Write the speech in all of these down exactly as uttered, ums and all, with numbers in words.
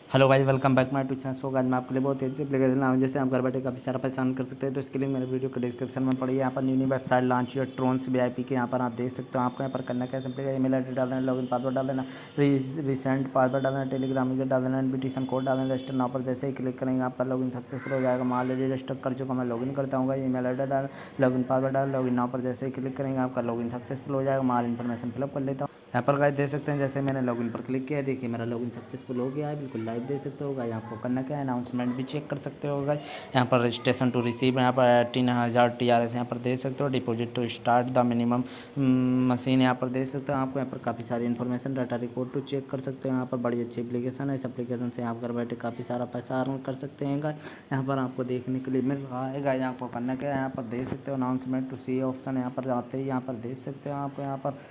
Hello guys, welcome back my to channel. So guys, मैं आपके लिए बहुत ही अच्छी एप्लीकेशन लाऊं जैसे आप घर बैठे काफ़ी सारा पैसा अर्न कर सकते हैं। तो इसके लिए मेरे वीडियो के डिस्क्रिप्शन में पड़ी है, यहाँ पर न्यू न्यू वेबसाइट लॉन्च हुई है ट्रोन्स वीआईपी के। यहाँ पर आप देख सकते हो। आपको यहाँ पर करना क्या है, सिंपली ईमेल आईडी डाल देना, लॉगिन पासवर्ड डाल देना, रिसेंट पासवर्ड डाल देना, टेलीग्राम यूजर डाल देना, इन्विटेशन कोड डाल देना, रजिस्टर नाउ पर जैसे ही क्लिक करेंगे आपका लॉगिन सक्सेसफुल हो जाएगा। मैं ऑलरेडी रजिस्टर कर चुका, मैं लॉगिन करता हूँ। ईमेल आईडी डाल, लॉगिन पासवर्ड डाल, लॉगिन नाउ पर जैसे ही क्लिक करेंगे आपका लॉगिन सक्सेसफुल हो जाएगा। मैं ऑल इन्फॉर्मेशन फिलअप कर लेता हूँ। यहाँ पर गाइस देख सकते हैं, जैसे मैंने लॉगिन पर क्लिक किया, देखिए मेरा लॉगिन सक्सेसफुल हो गया है, बिल्कुल लाइव देख सकते हो गाइस। आपको करना क्या है, अनाउंसमेंट भी चेक कर सकते हो गाइस। यहाँ पर रजिस्ट्रेशन टू रिसीव, यहाँ पर तीन हज़ार टी आर एस यहाँ पर देख सकते हो। Deposit to start the minimum machine यहाँ पर देख सकते हो। आपको यहाँ पर काफ़ी सारी information, data record to check कर सकते हो। यहाँ पर बड़ी अच्छी एप्लीकेशन है। इस एप्लीकेशन से आप घर बैठे काफ़ी सारा पैसा अर्न कर सकते हैं गाइस। यहाँ पर आपको देखने के लिए मिल रहा है गाइस। आपको करना क्या है, यहाँ पर देख सकते हो अनाउंसमेंट टू सी ऑप्शन यहाँ पर आते ही यहाँ पर देख सकते हो। आपको यहाँ पर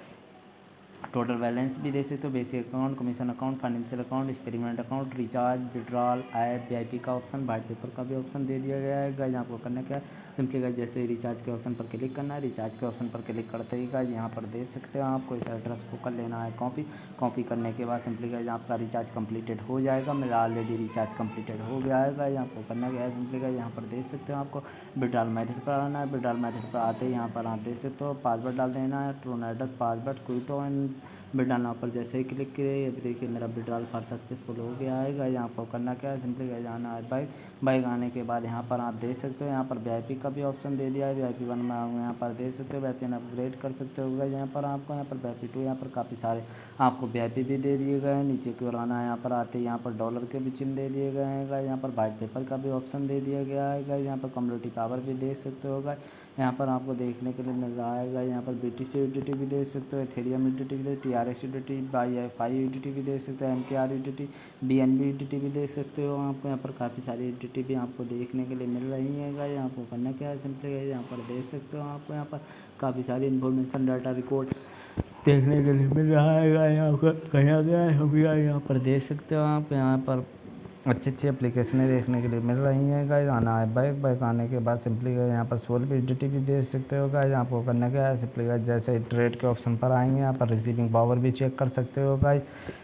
टोटल बैलेंस भी देख सकते हो, basic account, commission account, financial account, experiment account, recharge, withdrawal, app, VIP का ऑप्शन, वाइट पेपर का भी ऑप्शन दे दिया गया है गाइस। आपको करना क्या है, सिंपली गाइस जैसे रिचार्ज के ऑप्शन पर क्लिक करना है। रिचार्ज के ऑप्शन पर क्लिक करते ही गाइस यहाँ पर देख सकते हो। आपको इस एड्रेस को कर लेना है कॉपी। कॉपी करने के बाद सिंपली गाइस आपका रिचार्ज कंप्लीटेड हो जाएगा। मेरा ऑलरेडी रिचार्ज कंप्लीटेड हो गया है गाइस। आपको करना क्या है, सिंपली गाइस यहाँ पर देख सकते हो। आपको विड्रॉल मेथड पर आना है। विड्रॉल मेथड पर आते ही यहाँ पर आप देख सकते हो, पासवर्ड डाल देना है, ट्रू एड्रेस, पासवर्ड, क्विटो एंड विड्रॉल नाउ पर जैसे ही क्लिक किए, अभी देखिए मेरा विड्रॉल फॉर सक्सेसफुल हो गया है गाइस। यहाँ पर करना क्या है, सिंपली गाइस जाना है बाइक। बाइक आने के बाद यहाँ पर आप देख सकते हो, यहाँ पर वीआईपी का भी ऑप्शन दे दिया है। वीआईपी वन में आप यहाँ पर देख सकते हो, वीआईपी अपग्रेड कर सकते हो गाइस। यहाँ पर आपको यहाँ पर वीआईपी टू, यहाँ पर काफ़ी सारे आपको वीआईपी भी दे दिए गए हैं। नीचे की ओर आना है, यहाँ पर आते ही यहाँ पर डॉलर के भी चिन्ह दे दिए गए हैं गाइस। यहाँ पर वाइट पेपर का भी ऑप्शन दे दिया गया है गाइस। यहाँ पर कम्युनिटी पावर भी देख सकते हो गाइस। यहाँ पर आपको देखने के लिए मिल रहा है गाइस। यहाँ पर बीटीसी यूडीटी भी देख सकते हो, एथेरियम यूडीटी भी, T R S UDT, by F I UDT भी देख सकते हो, M K R UDT, B N B UDT भी देख सकते हो। आपको यहाँ पर काफ़ी सारी यूडीटी भी आपको देखने के लिए मिल रही है गाइस। आपको करना क्या है, सिंपली गाइस यहाँ पर देख सकते हो। आपको यहाँ पर काफ़ी सारी इन्फॉर्मेशन, डाटा रिकॉर्ड देखने के लिए मिल रहा है गाइस। यहाँ पर कहा गया है हम यहाँ पर देख सकते हो। आप यहाँ पर अच्छी अच्छी एप्लीकेशनें देखने के लिए मिल रही हैं गाइस। आना है बाइक। बाइक आने के बाद सिंपली गाइस यहाँ पर सोल यूटिलिटी भी देख सकते हो गाइस। आपको करना क्या है, सिंपली गाइस जैसे ही ट्रेड के ऑप्शन पर आएंगे, यहाँ पर रिसीविंग पावर भी चेक कर सकते हो गाइस।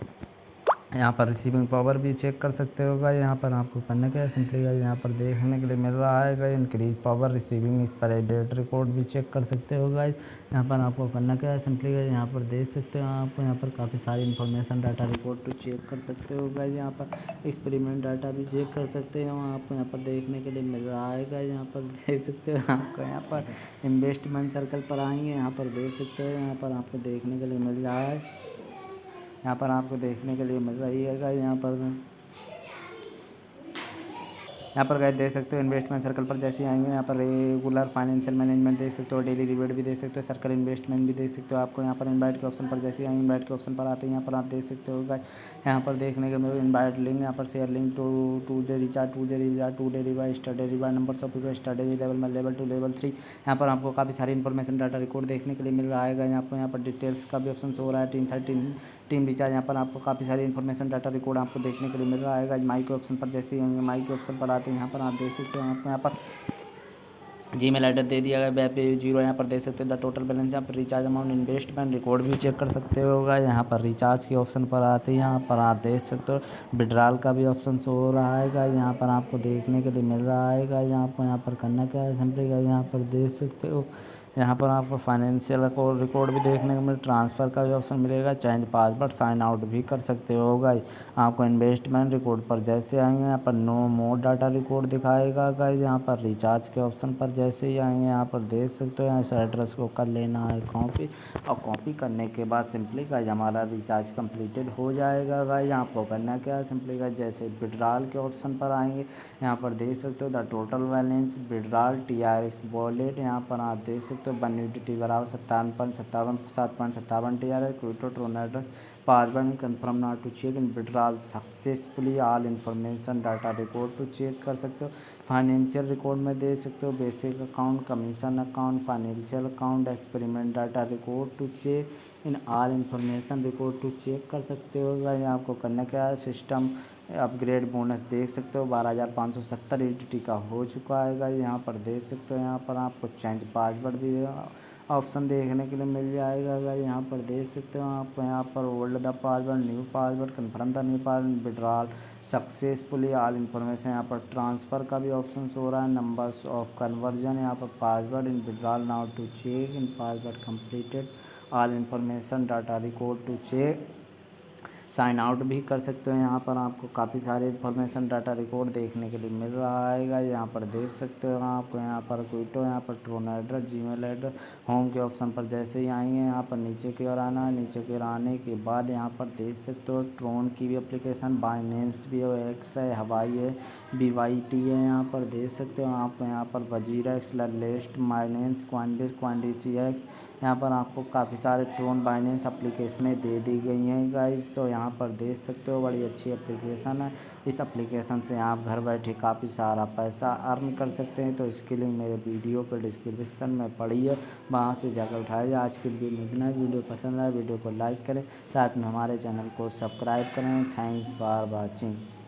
यहाँ पर रिसीविंग पावर भी चेक कर सकते हो गाइस। यहाँ पर आपको करना क्या है, सिंपली गाइस यहाँ पर देखने के लिए मिल रहा है guys, increase power receiving expiry date record भी चेक कर सकते हो गाइस। यहाँ पर आपको करना क्या है, सिंपली गाइस यहाँ पर देख सकते हो। आपको यहाँ पर काफ़ी सारी इन्फॉर्मेशन, डाटा रिकॉर्ड तो चेक कर सकते हो गाइस। यहाँ पर एक्सपेरिमेंट डाटा भी चेक कर सकते हो। आपको यहाँ पर देखने के लिए मिल रहा है गाइस। यहाँ पर देख सकते हो। आपको यहाँ पर इन्वेस्टमेंट सर्कल पर आएंगे, यहाँ पर देख सकते हो। यहाँ पर आपको देखने के लिए मिल रहा है, यहाँ पर आपको देखने के लिए मिल रही है गाइस। यहाँ पर यहाँ पर गाइस देख सकते हो, इन्वेस्टमेंट सर्कल पर जैसे आएंगे, यहाँ पर रेगुलर फाइनेंशियल मैनेजमेंट देख सकते हो, डेली रिवेट भी देख सकते हो, सर्कल इन्वेस्टमेंट भी देख सकते हो। आपको यहाँ पर इनवाइट के ऑप्शन पर जैसे आएंगे, इनवाइट के ऑप्शन पर आते हैं, यहाँ पर आप देख सकते हो गाइस। यहाँ पर देखने के मेरे इनवाइट लिंक, यहाँ पर share link to today recharge, today recharge, today revise, star day revise, number of people, star day level में लेवल टू लेवल थ्री। यहाँ पर आपको काफ़ी सारी इन्फॉर्मेशन, डाटा रिकॉर्ड देखने के लिए मिल रहा है। आपको यहाँ पर डिटेल्स का भी ऑप्शन हो रहा है। टीम थर्टीन टीम रिचार्ज, यहाँ पर आपको काफ़ी सारी इन्फॉर्मेशन, डाटा रिकॉर्ड आपको देखने के लिए मिल रहा है। माई के ऑप्शन पर जैसे ही माई के ऑप्शन पर आते हैं, यहाँ पर आप देख सकते हो। आपको यहाँ पर जी मेल एड्रेस दे दिया गया, बैप जीरो, यहाँ पर देख सकते हो द टोटल बैलेंस। यहाँ पर रिचार्ज अमाउंट, इन्वेस्टमेंट रिकॉर्ड भी चेक कर सकते होगा। यहाँ पर रिचार्ज के ऑप्शन पर आते हैं, यहाँ पर आप देख सकते हो। विड्रॉल का भी ऑप्शन शो हो रहा है, यहाँ पर आपको देखने के लिए मिल रहा है। यहाँ पर यहाँ पर करना क्या है, सिंपली यहाँ पर देख सकते हो। यहाँ पर आपको फाइनेंशियल रिकॉर्ड भी देखने को मिले, ट्रांसफ़र का भी ऑप्शन मिलेगा, चेंज पासवर्ड, साइन आउट भी कर सकते हो गाइस। आपको इन्वेस्टमेंट रिकॉर्ड पर जैसे आएंगे, यहाँ पर नो मोर डाटा रिकॉर्ड दिखाएगा गाइस। यहाँ पर रिचार्ज के ऑप्शन पर जैसे ही आएंगे, यहाँ पर देख सकते हो। यहाँ इस एड्रेस को कर लेना है कॉपी, और कॉपी करने के बाद सिंपली गाइस हमारा रिचार्ज कंप्लीटेड हो जाएगा गाइस। आपको करना क्या है, सिंपली गाइस जैसे विड्रॉल के ऑप्शन पर आएंगे, यहाँ पर देख सकते हो the total balance, withdrawal, T R X wallet, यहाँ पर आप देख सकते हो। वन यूटिलिटी बराबर सत्तावन पॉइंट सत्तावन सात पॉइंट सत्तावन टी आर है, क्विटो Tron address, password confirm not to check in withdrawal successfully, all information, data record to check कर सकते हो। फाइनेंशियल रिकॉर्ड में दे सकते हो, basic account, commission account, financial account, experiment data record to check in all information record to check कर सकते हो। आपको करना क्या है, सिस्टम अपग्रेड बोनस देख सकते हो, बारह हज़ार पाँच सौ सत्तर ई टी टी का हो चुका है। यहाँ पर देख सकते हो। यहाँ पर आपको चेंज पासवर्ड भी ऑप्शन देखने के लिए मिल जाएगा। अगर यहाँ पर देख सकते हो आप यहाँ पर old the password, new password, confirm the new password, withdrawal successfully, all information. यहाँ पर ट्रांसफ़र का भी ऑप्शन हो रहा है, नंबर्स ऑफ कन्वर्जन, यहाँ पर password in withdrawal now to check in password completed, all information data record to check, sign out भी कर सकते हो। यहाँ पर आपको काफ़ी सारे इन्फॉर्मेशन डाटा रिकॉर्ड देखने के लिए मिल रहा है। यहाँ पर देख सकते हो आपको यहाँ पर क्विटो, यहाँ पर Tron address, Gmail address, home के ऑप्शन पर जैसे ही आएंगे यहाँ पर नीचे की ओर आना है। नीचे की ओर आने के बाद यहाँ पर देख सकते हो ट्रोन की भी एप्लीकेशन, बाइनेंस भी है, एक्स है, हवाई है, बी वाई टी है। यहाँ पर देख सकते हो आप यहाँ पर वजीरा एक्स, लिस्ट, माइनेंस, क्वांडिस, क्वांडिसी एक्स, यहाँ पर आपको काफ़ी सारे ट्रोन बाइनेंस एप्लीकेशनें दे दी गई हैं गाइस। तो यहाँ पर देख सकते हो बड़ी अच्छी एप्लीकेशन है। इस एप्लीकेशन से आप घर बैठे काफ़ी सारा पैसा अर्न कर सकते हैं। तो इसके लिए मेरे वीडियो पर डिस्क्रिप्शन में पड़ी है, वहाँ से जाकर उठाया जाए। आज की वीडियो में इतना। वीडियो पसंद आए वीडियो को लाइक करें, साथ में हमारे चैनल को सब्सक्राइब करें। Thanks for watching.